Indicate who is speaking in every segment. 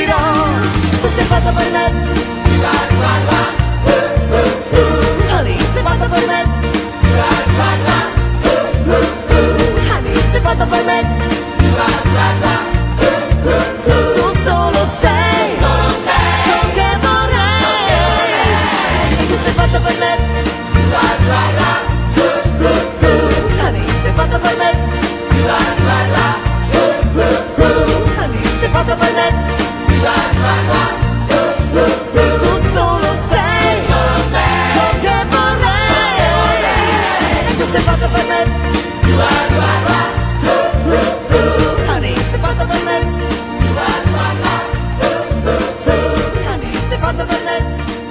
Speaker 1: dirò, tu sei fatta per me. Honey, sei fatta per me. Honey, sei fatta per me. Tu solo sei ciò che vorrei. Tu sei fatta per me. Honey, sei fatta per me. Honey, sei fatta per me. Tu solo sei ciò che vorrei. Tu sei fatta per me. Honey, sei fatta per me. Honey, sei fatta per me.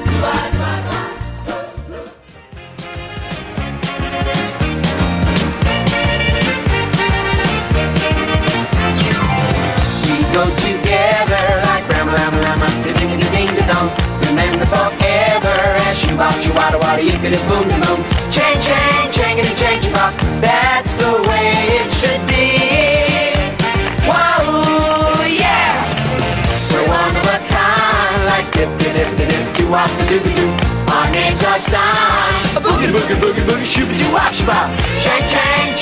Speaker 2: Go together like Rama Lama Lama, ding ding ding dong. Remember forever as she walks, you wada wada yippity boom de boom. Chang chang changity change bop. That's the way it should be. Whoa, yeah. We're one of a kind, like dip dip dip dip dip doo wop the doo doo. Our names are signed. A boogie boogie boogie boogie shooby doo wop shabop. Chang chang